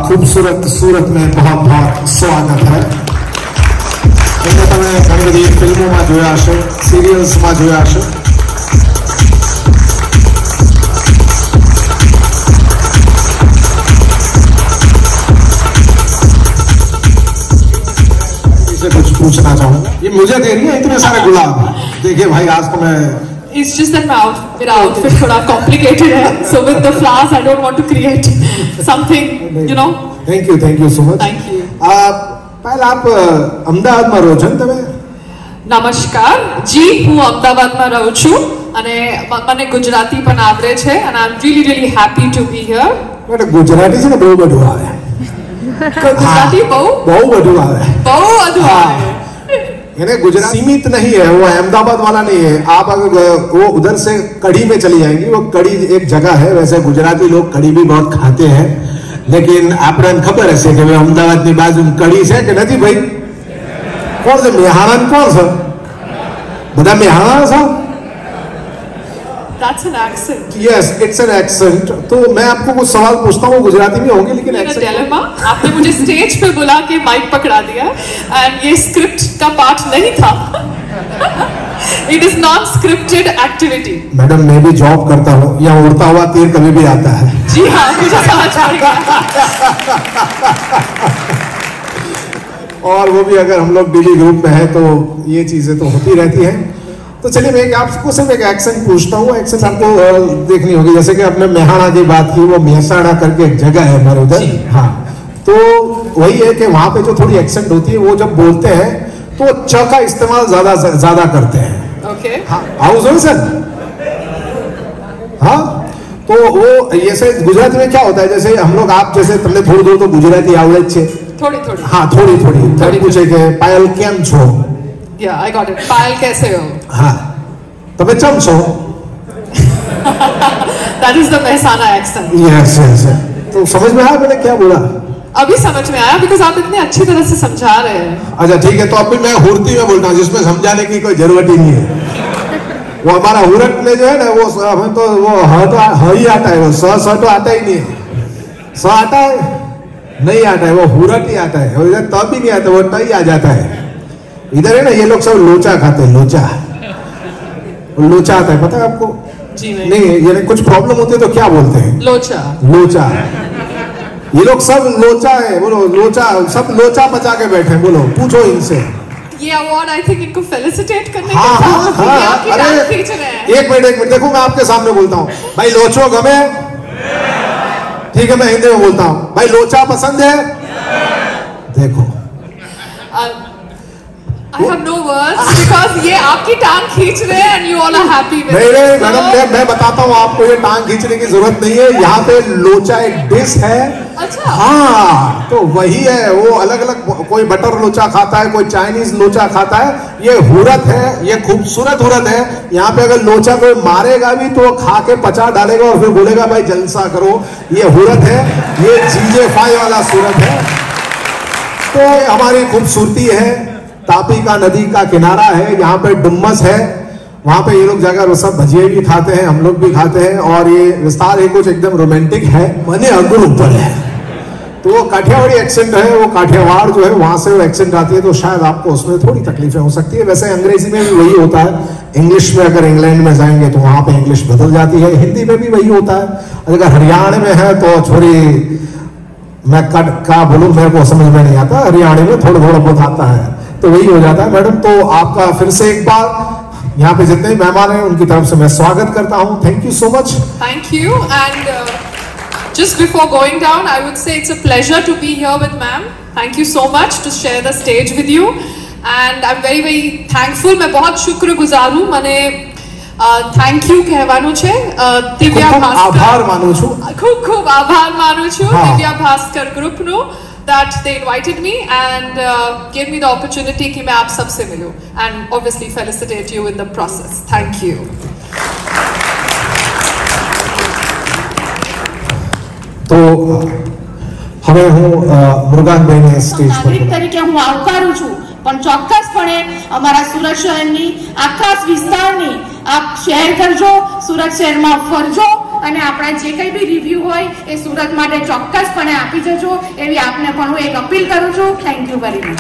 खूबसूरत सूरत में बहुत बहुत स्वागत है। તમે ઘણી બધી ફિલ્મોમાં જોયા હશો, સિરિયલ્સમાં જોયા હશો। इसे कुछ पूछना चाहूंगा, ये मुझे दे रही है इतने सारे गुलाब। देखिए भाई, आज को मैं It's just that मेरा outfit थोड़ा complicated है, so with the flowers I don't want to create something, you know. Thank you so much. Thank you. પહેલા આપ અમદાવાદમાં રહો છો ને તમે? નમસ્કાર જી, હું અમદાવાદમાં રહું છું અને મને ગુજરાતી પણ આવડે છે and I'm really happy to be here. એટલે ગુજરાતી છે ને બહુ બધું આવે। ગુજરાતી બહુ બધું આવે। આવે। यानी गुजरात सीमित नहीं है, वो अहमदाबाद वाला नहीं है। आप अगर वो उधर से कड़ी में चली जाएंगी, वो कड़ी एक जगह है। वैसे गुजराती लोग कड़ी भी बहुत खाते हैं, लेकिन आपने खबर है कि अहमदाबाद की बाजू कड़ी है कि नहीं भाई? कौन से मेहाणा कौन सा बड़ा मेहाणा सा? That's an accent. Yes, it's an accent. तो मैं आपको कुछ सवाल पूछता हूँ, गुजराती में होंगे लेकिन dilemma। आपने मुझे स्टेज पे बुला के माइक पकड़ा दिया and ये स्क्रिप्ट का पार्ट नहीं था। It is not scripted activity। Madam, मैं भी जॉब करता हूँ, यहाँ उड़ता हुआ तीर कभी भी आता है। जी हाँ, मुझे समझ पड़ गया। और वो भी अगर हम लोग डीली ग्रुप में है तो ये चीजें तो होती रहती हैं। तो चलिए मैं आपको सिर्फ एक एक्सेंट पूछता हूँ। एक्सेंट आपको देखनी होगी, जैसे कि आपने मेहाणा की बात की, वो मेहसाणा करके एक जगह है हमारे उधर। हाँ, तो वही है कि वहां पे जो थोड़ी एक्सेंट होती है, वो जब बोलते हैं तो च का इस्तेमाल ज्यादा करते हैं। ओके, हाँ सर। हाँ, तो वो जैसे गुजराती में क्या होता है, जैसे हम लोग आप जैसे तुमने थोड़ी तो गुजराती आवड़े छे थोड़ी। हाँ, थोड़ी पूछे के पायल केम छो? Yeah, I got it. पायल कैसे हो? हाँ, तबे चम छो? That is the Mehsana accent. Yes। तो समझ में आया मैंने क्या बोला? अभी समझ में आया, because आप इतने अच्छी तरह से समझा रहे हैं। अच्छा ठीक है, तो अभी मैं हुर्ती में बोलता हूँ, जिसमें समझाने की कोई जरूरत ही नहीं है। वो हमारा हुरत में जो है ना, वो हमें तो वो ह ही आता है, वो स तो आता ही नहीं है। स आता है नहीं आता है, वो हुरत ही आता है। और इधर तब भी नहीं आता, वो ट ही आ जाता है। इधर है ना, ये लोग सब लोचा खाते हैं, लोचा आता है, पता है आपको? जी नहीं, ये कुछ प्रॉब्लम होती है तो क्या बोलते हैं? लोचा। ये लोग सब लोचा है, बोलो लोचा, सब लोचा बचा के बैठे। बोलो, पूछो इनसे। ये अवार्ड आई थिंक इनको फेलिसिटेट करने के हाँ। अरे एक मिनट देखो, मैं आपके सामने बोलता हूँ। भाई लोचो गमे? ठीक है, मैं हिंदी में बोलता हूँ। भाई लोचा पसंद है? देखो, I have no words because ये आपकी टांग खींच रहे हैं and you all are happy with नहीं it। मैडम, मैं बताता हूँ आपको, ये टांग खींचने की जरूरत नहीं है। यहाँ पे लोचा एक डिश है। अच्छा। हाँ, तो वही है। वो अलग अलग, कोई बटर लोचा खाता है, कोई चाइनीज लोचा खाता है। ये हुरत है, ये खूबसूरत हुरत है। यहाँ पे अगर लोचा कोई मारेगा भी तो खा के पचा डालेगा और फिर बोलेगा भाई जलसा करो। ये हुरत है, ये जीजे5 वाला सूरत है। तो हमारी खूबसूरती है, तापी का नदी का किनारा है, यहाँ पे डुम्मस है। वहां पे ये लोग जाकर सब भजिए भी खाते हैं, हम लोग भी खाते हैं। और ये विस्तार है कुछ एकदम रोमांटिक है, मने अंगुर ऊपर है। तो वो काठियावाड़ी एक्सेंट है, वो काठियावाड़ जो है वहां से वो एक्सेंट आती है, तो शायद आपको उसमें थोड़ी तकलीफें हो सकती है। वैसे अंग्रेजी में भी वही होता है। इंग्लिश में अगर इंग्लैंड में जाएंगे तो वहां पे इंग्लिश बदल जाती है। हिंदी में भी वही होता है। अगर हरियाणा में है तो छोरी, मैं क्या बोलूं, मेरे को समझ में नहीं आता। हरियाणा में थोड़ा बहुत आता है, तो वही हो जाता है। मैडम, तो आपका फिर से एक बार यहाँ पे जितने मेहमान हैं उनकी तरफ से मैं स्वागत करता हूँ। Thank you so much. Thank you. And just before going down, I would say it's a pleasure to be here with ma'am. Thank you so much to share the stage with you, and I'm very thankful. मैं बहुत शुक्रगुजार हूँ। મને thank you કહેવાનું છે દિવ્યા ભાસ્કર, આભાર માનું છું, ખૂબ આભાર માનું છું Divya Bhaskar ગ્રુપનો that they invited me and gave me the opportunity कि मैं आप सबसे मिलूं and obviously felicitate you in the process. Thank you. તો હવે હું મૃગાંકભાઈને સ્ટેજ પર નાગરિક તરીકે હું આવકારું છું, પણ ચોક્કસપણે અમારા સુરત શહેરની આખા વિસ્તારની આપ શેર કરજો, સુરત શહેરમાં ફરજો અને આપણા જે કંઈ બી રિવ્યુ હોય એ સુરત માટે ચોક્કસપણે આપી જજો એવી આપને પણ હું એક અપીલ કરું છું. Thank you very much.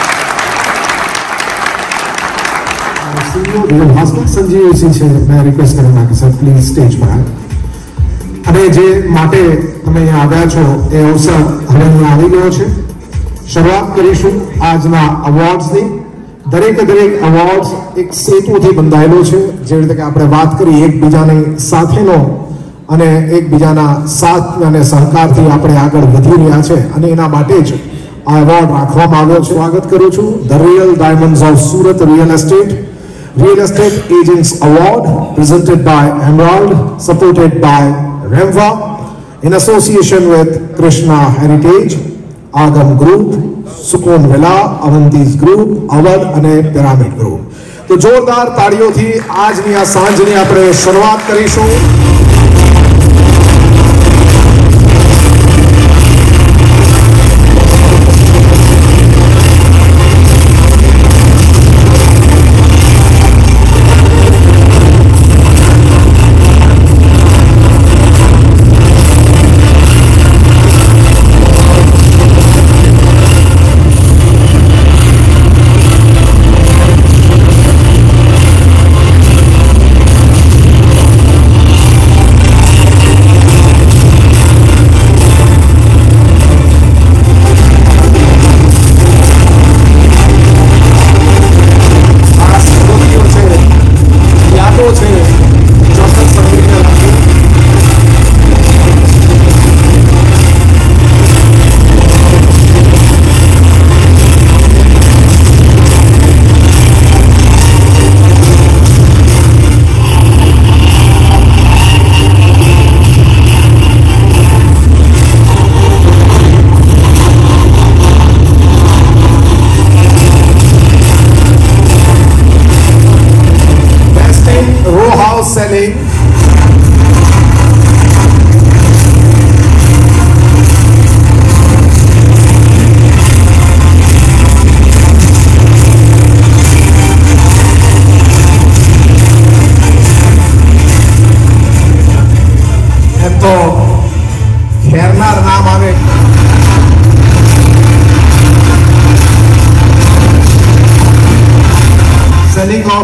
Sanjeev Singh છે, મેં રિક્વેસ્ટ કરેલા કે સર પ્લીઝ સ્ટેજ પર આવે. અને જે માટે તમે અહીંયા આવ્યા છો એ અવસર હવે અહીંયા આવી ગયો છે. શરૂઆત કરીશું આજના અવોર્ડ્સની. દરેકે દરેક અવોર્ડ્સ એક સેતુથી બંધાયેલો છે. જેવી રીતે કે આપણે વાત કરી એકબીજાની સાથેનો અને એકબીજાના સાથ અને સહકારથી આપણે આગળ વધી રહ્યા છે અને એના માટે જ આ એવોર્ડ રાખવામાં આવ્યો છે. સ્વાગત કરું છું the real diamonds of Surat Real Estate Agents Award presented by Emerald, supported by Remva in association with Krishna Heritage, Agam Group, Sukun Villa, Avantis Group, Awadh અને Pyramid Group. તો જોરદાર તાળીઓથી આજની આ સાંજની આપણે શરૂઆત કરીશું. Selling એમ તો ખેરનાર નામ આવે. Selling of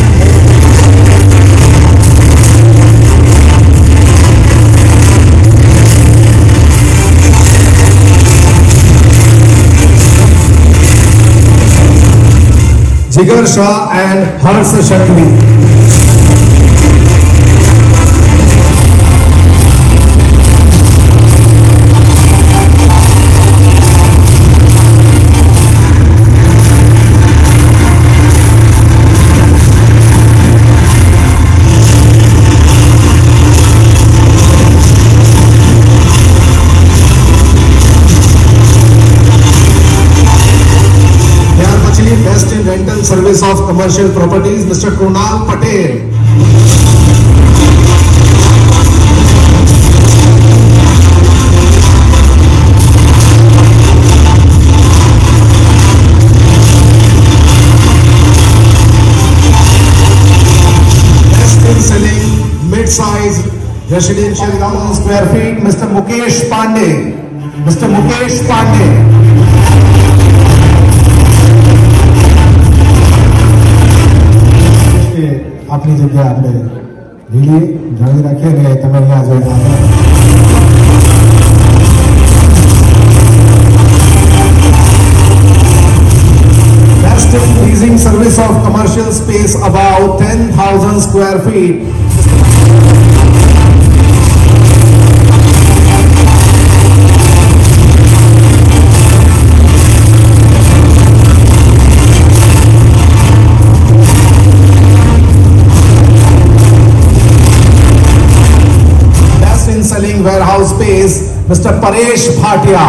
Jigar Shah and Harsh Shakli. Best in rental service of commercial properties, Mr. Kunal Patel. Best in selling mid-size residential 1,000 square feet, Mr. Mukesh Pandey. Mr. Mukesh Pandey. આપની જગ્યા આપણે લીલી જાણી રાખીએ ને તમે અહીંયા જોઈ Best in leasing service of commercial space about 10,000 square feet. Selling warehouse space, Mr. Paresh Bhatia.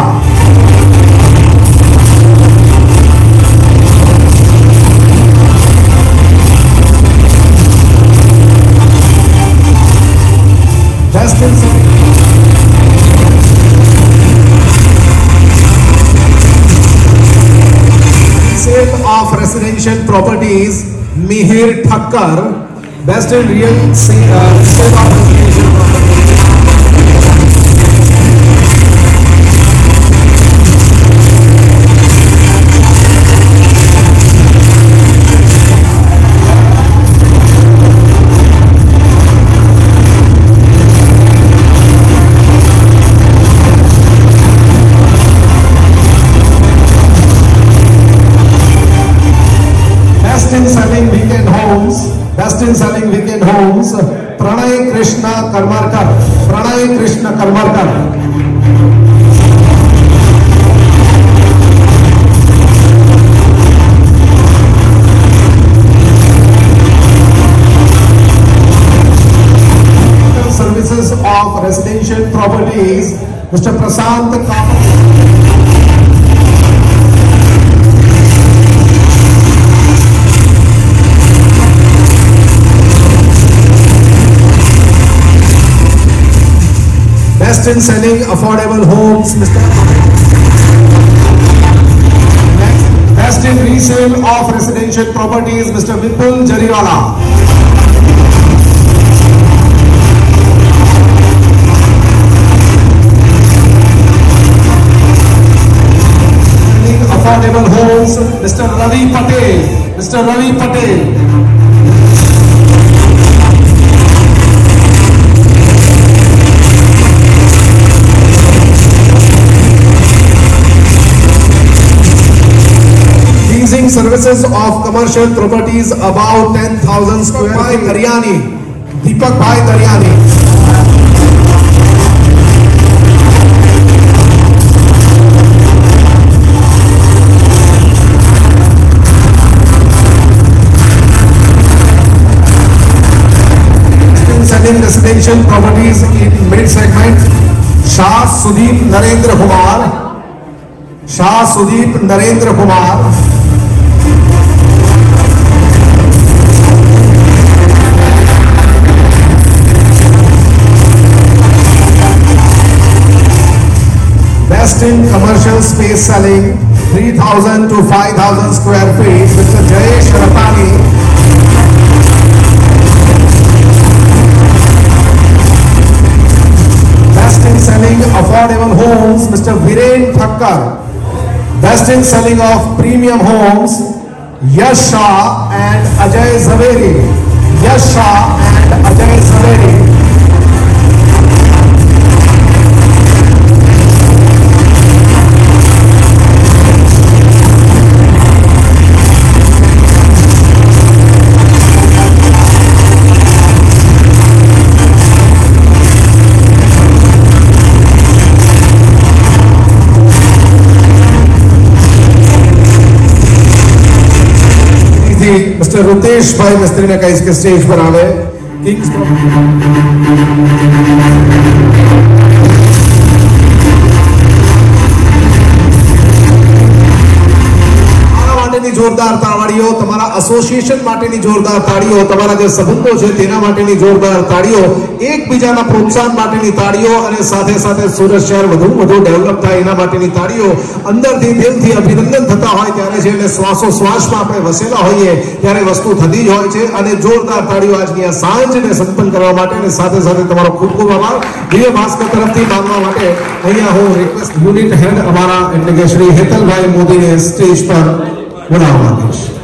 Best in sale of residential properties, Mihir Thakkar, Best in real estate of residential property. Best in selling weekend homes. Best in selling weekend homes. Pranay Krishna Karmarkar. Pranay Krishna Karmarkar. Services of residential properties, Mr. Prasant Kapoor. Best in selling affordable homes, Mr. Best in resale of residential properties, Mr. Vipul Jariwala. Affordable homes, Mr. Ravi Patel. Mr. Ravi Patel. Leasing services of commercial properties about 10,000 square feet. Daryani. Deepak Bhai Daryani. Selling residential properties in mid segment, Shah Sudeep Narendra Kumar. Shah Sudeep Narendra Kumar. Best in commercial space selling 3,000 to 5,000 square feet, Mr. Jayesh Ratani. Best in selling affordable homes, Mr. Viren Thakkar. Best in selling of premium homes, Yash Shah and Ajay Zaveri. Yash Shah and Ajay Zaveri. Mister Rutesh bhai Mistry ने कहा इसके stage पर आवे Kings માટેની જોરદાર તાળીઓ, તમારા association માટેની જોરદાર તાળીઓ, તમારા જે સંબંધો છે તેના માટેની જોરદાર તાળીઓ, એકબીજાના પ્રોત્સાહન માટેની તાળીઓ અને સાથે સાથે સુરત શહેર વધુ વધુ ડેવલપ થાય એના માટેની તાળીઓ અંદરથી દિલથી અભિનંદન થતા હોય ત્યારે છે અને શ્વાસોશ્વાસમાં આપણે વસેલા હોઈએ ત્યારે વસ્તુ થતી જ હોય છે અને જોરદાર તાળીઓ આજની આ સાંજને સંપન્ન કરવા માટે અને સાથે સાથે તમારો ખૂબ ખૂબ આભાર દિવ્ય ભાસ્કર તરફથી માનવા માટે અહીંયા હું રિક્વેસ્ટ યુનિટ હેડ અમારા એટલે કે શ્રી હેતલભાઈ મોદીને સ્ટેજ પર બોલાવવા માંગીશ.